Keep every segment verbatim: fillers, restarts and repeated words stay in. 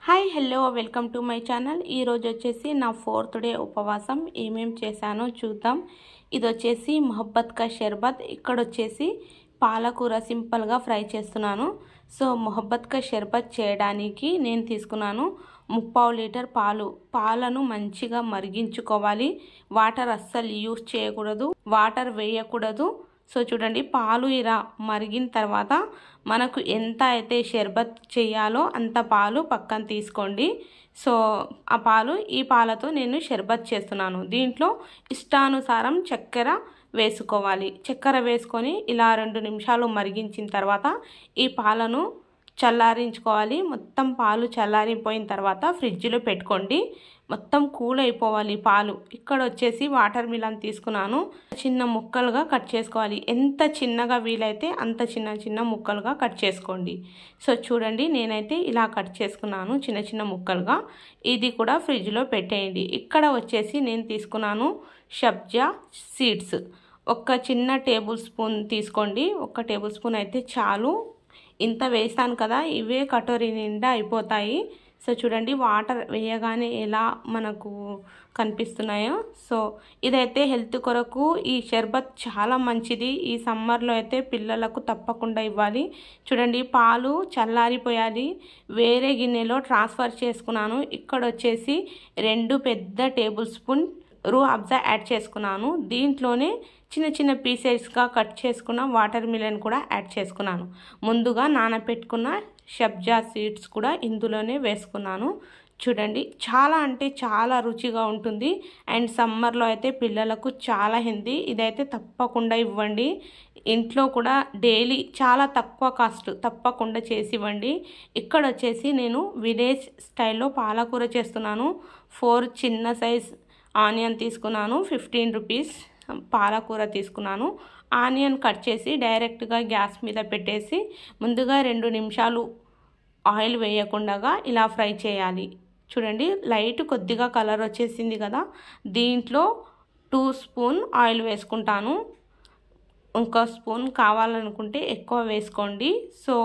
Hi hello welcome to my channel. ఈరోజు వచ్చేసి నా ఫోర్త్ డే ఉపవాసం ఏమేం చేశానో చూద్దాం. ఇది వచ్చేసి మొహబ్బత్ కా షర్బత్. ఇక్కడ వచ్చేసి పాలకూర సింపుల్గా ఫ్రై చేస్తున్నాను. సో మొహబ్బత్ కా షర్బత్ చేయడానికి నేను తీసుకున్నాను ముప్పావు లీటర్ పాలు. పాలను మంచిగా మరిగించుకోవాలి. వాటర్ అస్సలు యూజ్ చేయకూడదు, వాటర్ వేయకూడదు. సో చూడండి, పాలు ఇలా మరిగిన తర్వాత మనకు ఎంత అయితే షర్బత్ చేయాలో అంత పాలు పక్కన తీసుకోండి. సో ఆ పాలు ఈ పాలతో నేను షర్బత్ చేస్తున్నాను. దీంట్లో ఇష్టానుసారం చక్కెర వేసుకోవాలి. చక్కెర వేసుకొని ఇలా రెండు నిమిషాలు మరిగించిన తర్వాత ఈ పాలను చల్లారించుకోవాలి. మొత్తం పాలు చల్లారిపోయిన తర్వాత ఫ్రిడ్జ్లో పెట్టుకోండి. మొత్తం కూల్ అయిపోవాలి పాలు. ఇక్కడ వచ్చేసి వాటర్ మిలన్ తీసుకున్నాను. చిన్న ముక్కలుగా కట్ చేసుకోవాలి. ఎంత చిన్నగా వీలైతే అంత చిన్న చిన్న ముక్కలుగా కట్ చేసుకోండి. సో చూడండి, నేనైతే ఇలా కట్ చేసుకున్నాను చిన్న చిన్న ముక్కలుగా. ఇది కూడా ఫ్రిడ్జ్లో పెట్టేయండి. ఇక్కడ వచ్చేసి నేను తీసుకున్నాను సబ్జా సీడ్స్. ఒక చిన్న టేబుల్ స్పూన్ తీసుకోండి. ఒక టేబుల్ స్పూన్ అయితే చాలు. ఇంత వేస్తాను కదా, ఇవే కటోరీ నిండా అయిపోతాయి. సో చూడండి, వాటర్ వేయగానే ఎలా మనకు కనిపిస్తున్నాయో. సో ఇదైతే హెల్త్ కొరకు ఈ షర్బత్ చాలా మంచిది. ఈ సమ్మర్లో అయితే పిల్లలకు తప్పకుండా ఇవ్వాలి. చూడండి, పాలు చల్లారిపోయాలి. వేరే గిన్నెలో ట్రాన్స్ఫర్ చేసుకున్నాను. ఇక్కడ వచ్చేసి రెండు పెద్ద tablespoon Rooh Afza add చేసుకున్నాను. దీంట్లోనే చిన్న చిన్న పీసెస్గా కట్ చేసుకున్న వాటర్ మిలన్ కూడా యాడ్ చేసుకున్నాను. ముందుగా నానబెట్టుకున్న సబ్జా సీడ్స్ కూడా ఇందులోనే వేసుకున్నాను. చూడండి, చాలా అంటే చాలా రుచిగా ఉంటుంది. అండ్ సమ్మర్లో అయితే పిల్లలకు చాలా హెల్తీ. ఇదైతే తప్పకుండా ఇవ్వండి. ఇంట్లో కూడా డైలీ చాలా తక్కువ కాస్ట్, తప్పకుండా చేసి ఇవ్వండి. ఇక్కడ వచ్చేసి నేను విలేజ్ స్టైల్లో పాలకూర చేస్తున్నాను. ఫోర్ చిన్న సైజ్ ఆనియన్ తీసుకున్నాను. ఫిఫ్టీన్ రూపీస్ పాలకూర తీసుకున్నాను. ఆనియన్ కట్ చేసి డైరెక్ట్గా గ్యాస్ మీద పెట్టేసి ముందుగా రెండు నిమిషాలు ఆయిల్ వేయకుండా ఇలా ఫ్రై చేయాలి. చూడండి, లైట్ కొద్దిగా కలర్ వచ్చేసింది కదా, దీంట్లో టూ స్పూన్ ఆయిల్ వేసుకుంటాను. ఇంకో స్పూన్ కావాలనుకుంటే ఎక్కువ వేసుకోండి. సో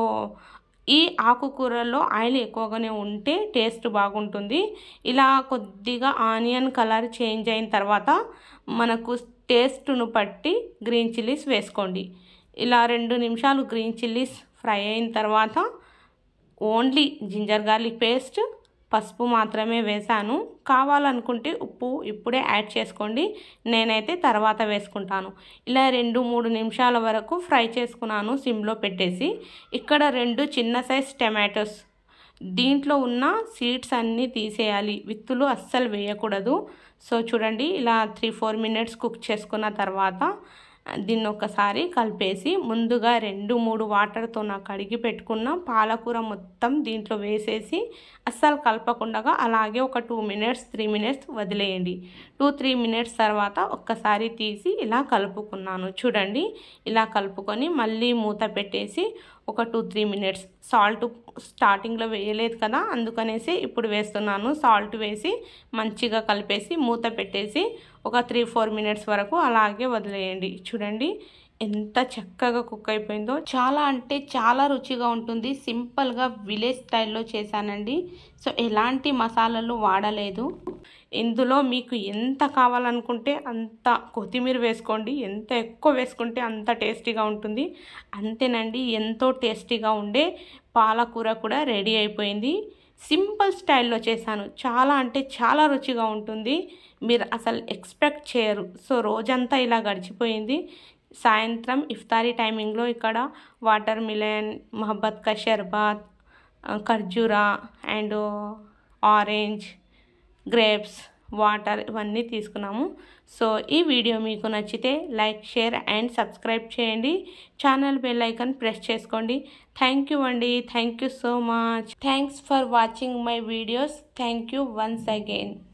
ఈ ఆకుకూరల్లో ఆయిల్ ఎక్కువగానే ఉంటే టేస్ట్ బాగుంటుంది. ఇలా కొద్దిగా ఆనియన్ కలర్ చేంజ్ అయిన తర్వాత మనకు టేస్ట్ను బట్టి గ్రీన్ చిల్లీస్ వేసుకోండి. ఇలా రెండు నిమిషాలు గ్రీన్ చిల్లీస్ ఫ్రై అయిన తర్వాత ఓన్లీ జింజర్ గార్లిక్ పేస్ట్, పసుపు మాత్రమే వేసాను. కావాలనుకుంటే ఉప్పు ఇప్పుడే యాడ్ చేసుకోండి. నేనైతే తర్వాత వేసుకుంటాను. ఇలా రెండు మూడు నిమిషాల వరకు ఫ్రై చేసుకున్నాను సిమ్లో పెట్టేసి. ఇక్కడ రెండు చిన్న సైజ్ టమాటోస్, దీంట్లో ఉన్న సీడ్స్ అన్నీ తీసేయాలి. విత్తులు అస్సలు వేయకూడదు. సో చూడండి, ఇలా త్రీ ఫోర్ మినిట్స్ కుక్ చేసుకున్న తర్వాత దీన్ని ఒకసారి కలిపేసి ముందుగా రెండు మూడు వాటర్తో నాకు కడిగి పెట్టుకున్న పాలకూర మొత్తం దీంట్లో వేసేసి అస్సలు కలపకుండా అలాగే ఒక టూ మినిట్స్ త్రీ మినిట్స్ వదిలేయండి. టూ త్రీ మినిట్స్ తర్వాత ఒక్కసారి తీసి ఇలా కలుపుకున్నాను. చూడండి, ఇలా కలుపుకొని మళ్ళీ మూత పెట్టేసి ఒక టూ త్రీ మినిట్స్. సాల్ట్ స్టార్టింగ్లో వేయలేదు కదా, అందుకనేసి ఇప్పుడు వేస్తున్నాను. సాల్ట్ వేసి మంచిగా కలిపేసి మూత పెట్టేసి ఒక త్రీ ఫోర్ మినిట్స్ వరకు అలాగే వదిలేయండి. చూడండి ఎంత చక్కగా కుక్ అయిపోయిందో. చాలా అంటే చాలా రుచిగా ఉంటుంది. సింపుల్గా విలేజ్ స్టైల్లో చేశానండి. సో ఎలాంటి మసాలాలు వాడలేదు. ఇందులో మీకు ఎంత కావాలనుకుంటే అంత కొత్తిమీర వేసుకోండి. ఎంత ఎక్కువ వేసుకుంటే అంత టేస్టీగా ఉంటుంది. అంతేనండి, ఎంతో టేస్టీగా ఉండే పాలకూర కూడా రెడీ అయిపోయింది. సింపుల్ స్టైల్లో చేశాను. చాలా అంటే చాలా రుచిగా ఉంటుంది. మీరు అసలు ఎక్స్పెక్ట్ చేయరు. సో రోజంతా ఇలా గడిచిపోయింది. సాయంత్రం ఇఫ్తారీ టైమింగ్లో ఇక్కడ వాటర్ మిలన్, మొహబ్బత్ కా షర్బత్, ఖర్జూరా అండ్ ఆరెంజ్, గ్రేప్స్, వాటర్ ఇవన్నీ తీసుకున్నాము. సో ఈ వీడియో మీకు నచ్చితే లైక్, షేర్ అండ్ సబ్స్క్రైబ్ చేయండి. ఛానల్ బెల్ ఐకాన్ ప్రెస్ చేసుకోండి. థ్యాంక్ యూ అండి. Thank you so much. Thanks for watching my videos. Thank you once again.